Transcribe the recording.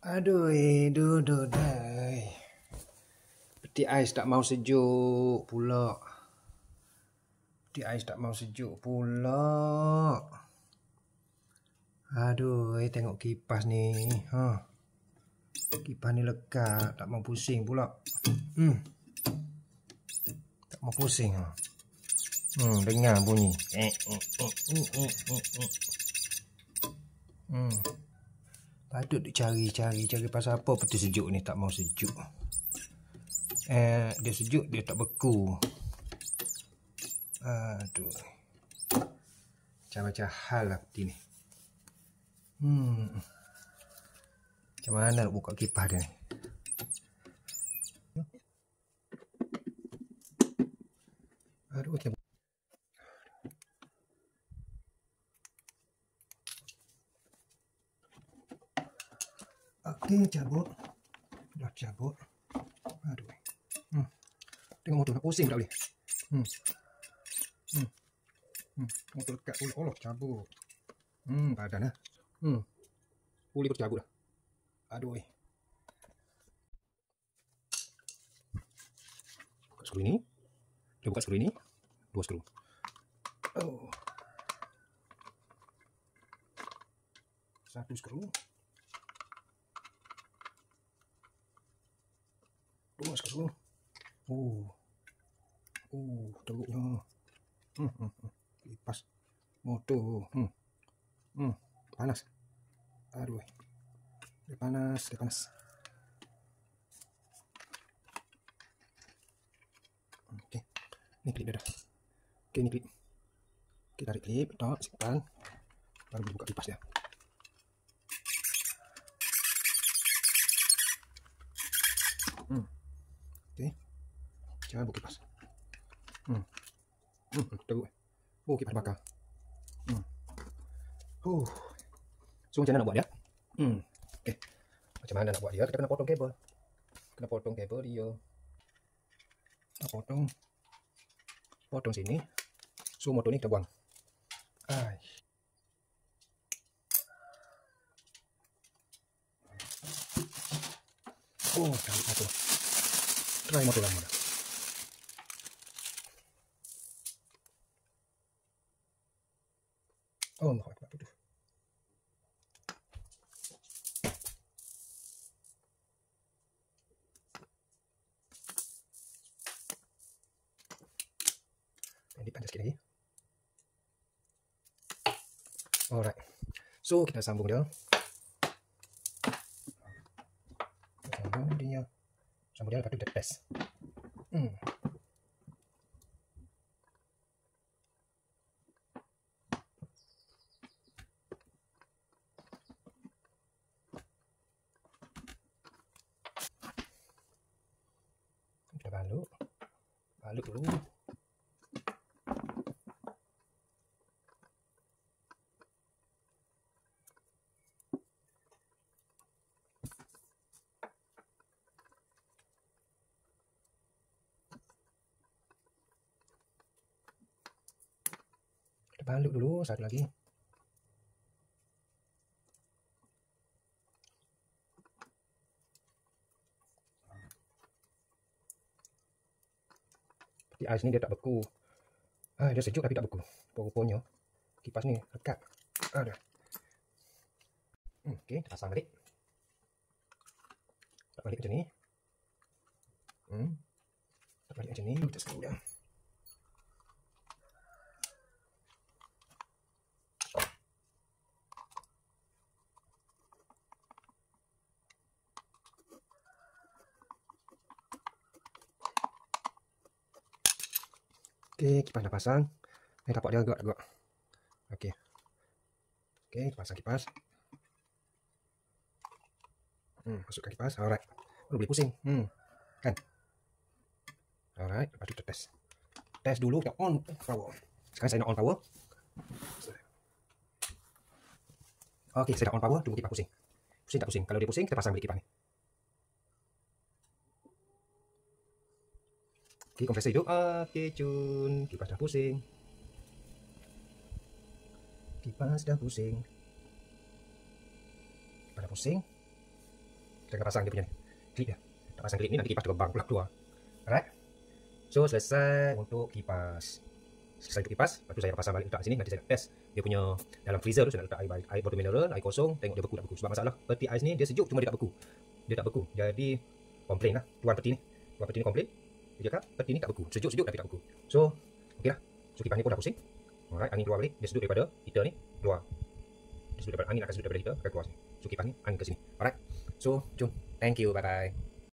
Aduh, dai. Peti ais tak mau sejuk pula. Peti ais tak mau sejuk pula. Aduh, tengok kipas nih. Kipas ni lekat, tak mau pusing pula. Tak mau pusing. Dengar bunyi. Patut cari pasal apa peti sejuk ni tak mau sejuk. Dia sejuk, dia tak beku. Aduh. Macam-macam hal lah peti ni. Macam mana nak buka kipas dia ni? Aduh, macam okey, cabut. Dah cabut. Aduh. Tengok motor nak pusing tak boleh. Motor lekat pula. Allah, cabut. Padan lah. Pulih pun cabut lah. Aduh. Buka skru ini. Dia buka skru ini. 2 skru. Oh. 1 skru. 2 skru. Teruknya. Kipas motor. Panas. Aduh. Dia panas. Okey. Ni klip dia dah. Okey, ni klip. Kita tarik klip, tak simpan. Baru buka kipas dia. Okey. Cabut kipas. Teruk. Kipas bakar. So macam mana nak buat dia? Okey. Macam mana nak buat dia? Kita kena potong kabel. Dia. Kita potong sini. So motor ni kita buang. Cari motor. Try motor lama dah. Allah Akbar. Ini panjang sikit lagi. Alright. So kita sambung dia. Sambung dia lepas tu kita test. Kita balut dulu. Balut dulu, satu lagi. Peti ais ni dia tak beku. Dia sejuk tapi tak beku. Rupanya kipas ni lekat. Ada. Okey, kita pasang balik. Tak balik macam ni. Tak balik macam ni, kita skru dia. Okey, kipas dah pasang. Tapak dia agak. Okey, pasang kipas. Masukkan kipas. Alright. Baru boleh pusing. Kan? Alright, lepas tu kita test. Test dulu, kita on power. Sekarang saya nak on power. Okey, saya dah on power, tunggu kipas pusing. Pusing tak pusing? Kalau dia pusing, kita pasang balik kipas ni. Okey, kompresor hidup. Okey, cun. Kipas dah pusing. Kipas dah pusing. kita pasang dia punya nih, klip ya. Kita pasang klip ini, nanti kipas terbang keluar. Alright. So selesai untuk kipas. Selesai untuk kipas, lepas tu saya pasang balik letak sini. Nanti saya nak test dia punya dalam freezer tu. Saya nak letak air botol mineral, air kosong, tengok dia beku tak beku. Sebab masalah peti ais ni dia sejuk cuma dia tak beku. Dia tak beku. Jadi komplain lah tuan peti ni. Tuan peti ni komplain. Dia cakap peti ni tak beku. Sejuk-sejuk tapi tak beku. So okey lah. So kipas ni pun dah pusing. Alright, angin keluar balik. Dia sedut daripada heater ni keluar. Dia sedut daripada angin, akan sedut daripada heater akan keluar sini. So kipas ni angin ke sini. Alright. So jom. Thank you. Bye bye.